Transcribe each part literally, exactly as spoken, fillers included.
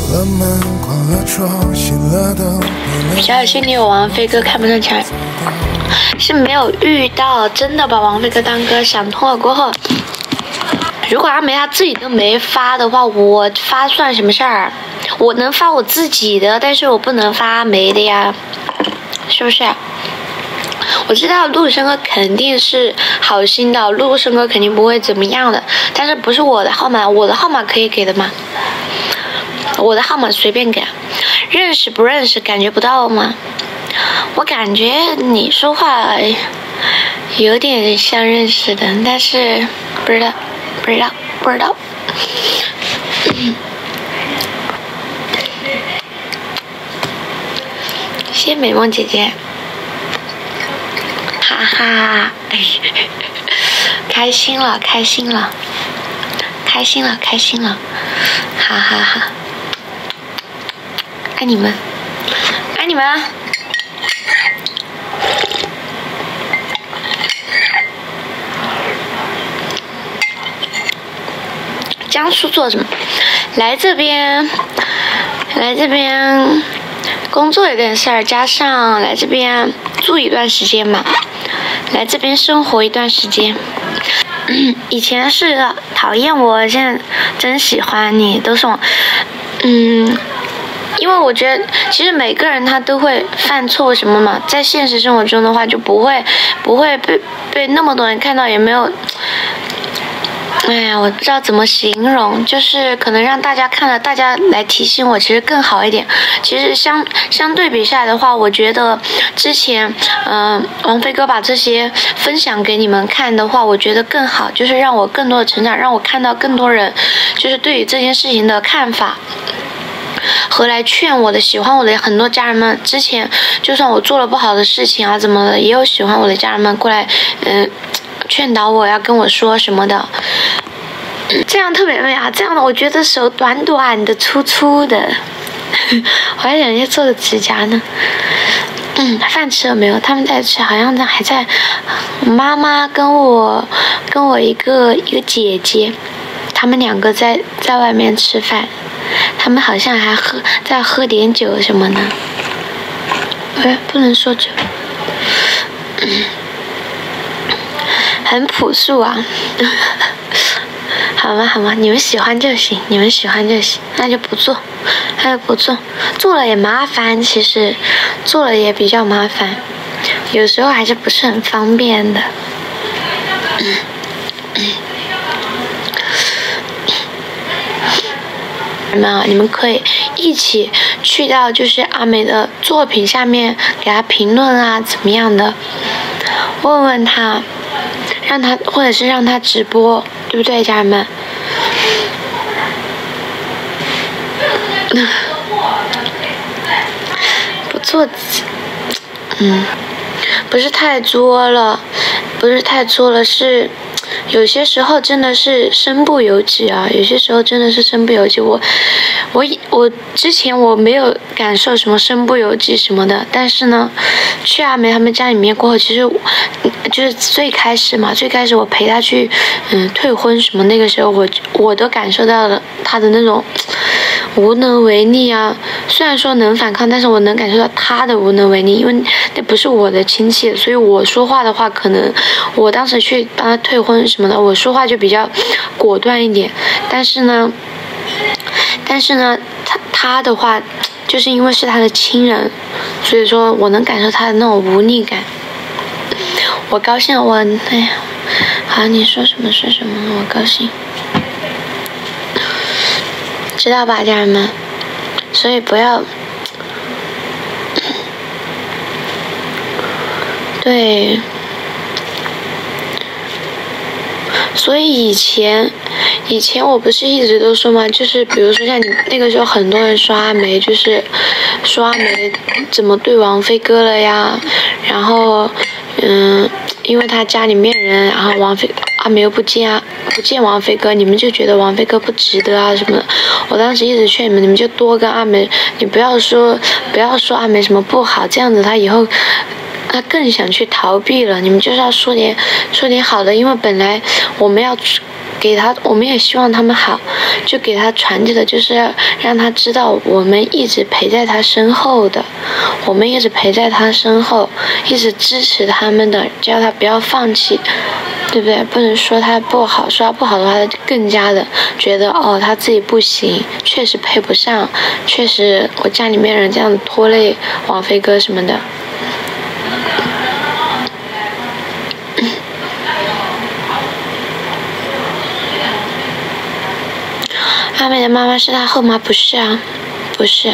比较有心里有王菲哥看不上其他人，是没有遇到真的把王菲哥当歌，想通了过后，如果阿梅她自己都没发的话，我发算什么事儿？我能发我自己的，但是我不能发阿梅的呀，是不是？我知道陆生哥肯定是好心的，陆生哥肯定不会怎么样的，但是不是我的号码，我的号码可以给的吗？我的号码随便给，认识不认识感觉不到吗？我感觉你说话有点像认识的，但是不知道，不知道，不知道。谢谢美梦姐姐。哈哈，开心了，开心了，开心了，开心了，哈哈哈！爱你们，爱你们！江苏做什么？来这边，来这边工作有点事儿，加上来这边住一段时间嘛。来这边生活一段时间，以前是讨厌我，现在真喜欢你，都是我，嗯，因为我觉得其实每个人他都会犯错什么嘛，在现实生活中的话就不会不会被被那么多人看到，也没有。哎呀，我不知道怎么形容，就是可能让大家看了，大家来提醒我，其实更好一点。其实相相对比下来的话，我觉得之前，嗯、呃，王菲哥把这些分享给你们看的话，我觉得更好，就是让我更多的成长，让我看到更多人，就是对于这件事情的看法。和来劝我的、喜欢我的很多家人们，之前就算我做了不好的事情啊，怎么的，也有喜欢我的家人们过来，嗯、呃。劝导我要跟我说什么的，这样特别美啊！这样的我觉得手短短的、粗粗的，我还想去做个指甲呢。嗯，饭吃了没有？他们在吃，好像在还在。妈妈跟我跟我一个一个姐姐，他们两个在在外面吃饭，他们好像还喝在喝点酒什么的。哎，不能说酒。嗯。很朴素啊，好吗好吗？你们喜欢就行，你们喜欢就行，那就不做，那就不做，做了也麻烦，其实做了也比较麻烦，有时候还是不是很方便的。嗯嗯你们你们可以一起去到就是阿美的作品下面给他评论啊，怎么样的？问问他。让他，或者是让他直播，对不对，家人们？不做，嗯，不是太作了，不是太作了，是有些时候真的是身不由己啊，有些时候真的是身不由己。我，我，我之前我没有感受什么身不由己什么的，但是呢，去阿梅他们家里面过后，其实就是最开始嘛，最开始我陪他去，嗯，退婚什么，那个时候我我都感受到了他的那种无能为力啊。虽然说能反抗，但是我能感受到他的无能为力，因为那不是我的亲戚，所以我说话的话，可能我当时去帮他退婚什么的，我说话就比较果断一点。但是呢，但是呢，他他的话，就是因为是他的亲人，所以说我能感受他的那种无力感。我高兴，我哎呀，好，你说什么说什么，我高兴，知道吧，家人们？所以不要，对，所以以前，以前我不是一直都说嘛，就是比如说像你那个时候，很多人说阿梅，就是说阿梅怎么对王菲哥了呀，然后。嗯，因为他家里面人，然后王菲阿梅又不见啊，不见王菲哥，你们就觉得王菲哥不值得啊什么的。我当时一直劝你们，你们就多跟阿梅，你不要说不要说阿梅什么不好，这样子他以后他更想去逃避了。你们就是要说点说点好的，因为本来我们要给他，我们也希望他们好，就给他传递的就是让他知道我们一直陪在他身后的，我们一直陪在他身后，一直支持他们的，叫他不要放弃，对不对？不能说他不好，说他不好的话，他就更加的觉得哦他自己不行，确实配不上，确实我家里面人这样拖累王菲哥什么的。阿美的妈妈是他后妈，不是啊，不是。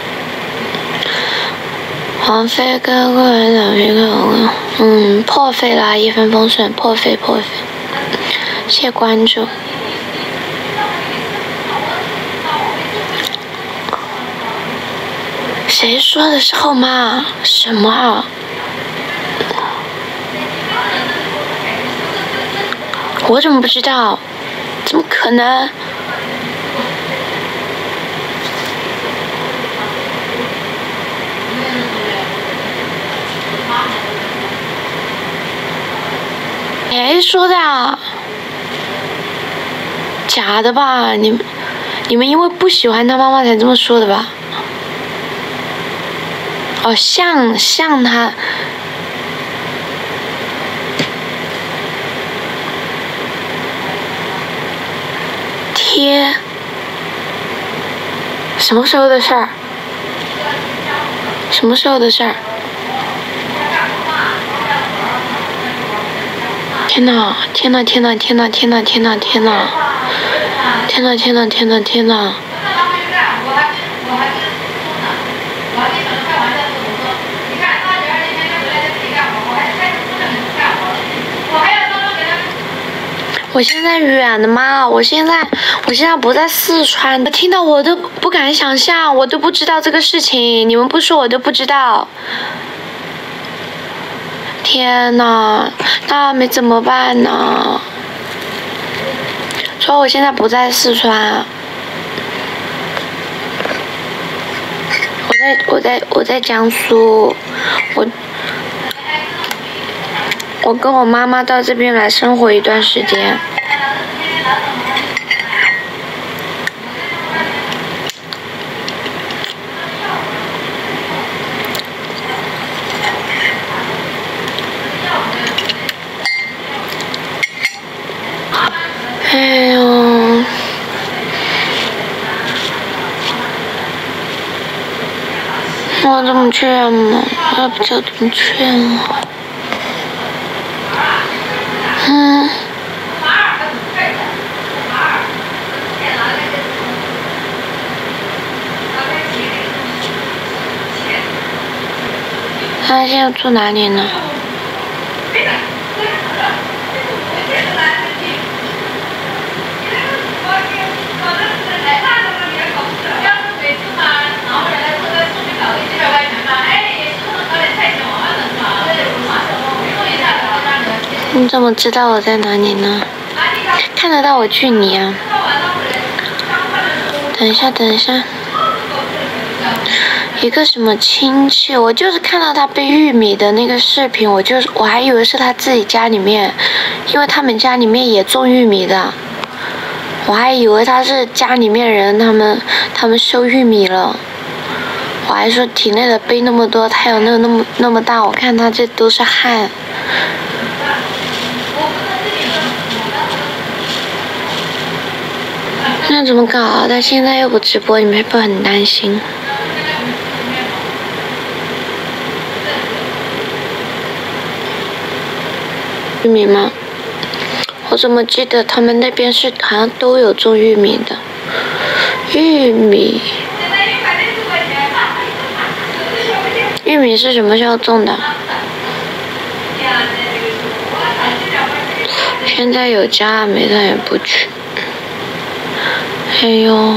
王菲哥过来找一个，嗯，破费啦，一帆风顺，破费破费，谢谢关注。谁说的是后妈？什么啊？我怎么不知道？怎么可能？谁说的啊？假的吧？你们你们因为不喜欢他妈妈才这么说的吧？哦，像像他。贴。什么时候的事儿？什么时候的事儿？天呐！天呐！天呐！天呐！天呐！天呐！天呐！天呐！天呐！天呐！天呐！我现在远的吗？我现在，我现在不在四川，我听到我都不敢想象，我都不知道这个事情，你们不说我都不知道。天呐，那没怎么办呢？说我现在不在四川，我在我在我在江苏，我我跟我妈妈到这边来生活一段时间。哎呦，我怎么劝嘛？我也不知道怎么劝了。嗯。他现在住哪里呢？你怎么知道我在哪里呢？看得到我距离啊。等一下，等一下。一个什么亲戚，我就是看到他背玉米的那个视频，我就是我还以为是他自己家里面，因为他们家里面也种玉米的，我还以为他是家里面人，他们他们收玉米了，我还说体内的背那么多，他有那那么那么大，我看他这都是汗。那怎么搞？他现在又不直播，你们会不会很担心？玉米吗？我怎么记得他们那边是好像都有种玉米的？玉米，玉米是什么时候种的？现在有家没但也不去。哎呦，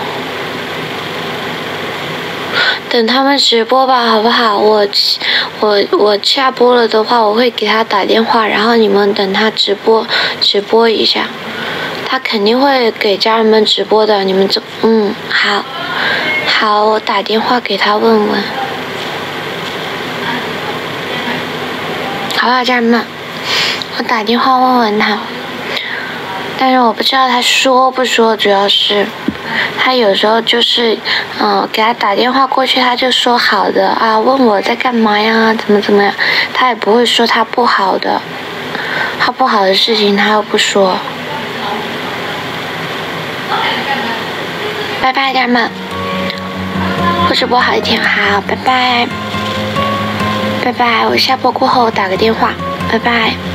等他们直播吧，好不好？我我我下播了的话，我会给他打电话，然后你们等他直播直播一下，他肯定会给家人们直播的。你们这嗯好，好，我打电话给他问问，好不好，家人们？我打电话问问他。 但是我不知道他说不说，主要是他有时候就是，嗯、呃，给他打电话过去，他就说好的啊，问我在干嘛呀，怎么怎么样，他也不会说他不好的，他不好的事情他又不说。拜拜，家人们，我直播好一天，好，拜拜，拜拜，我下播过后打个电话，拜拜。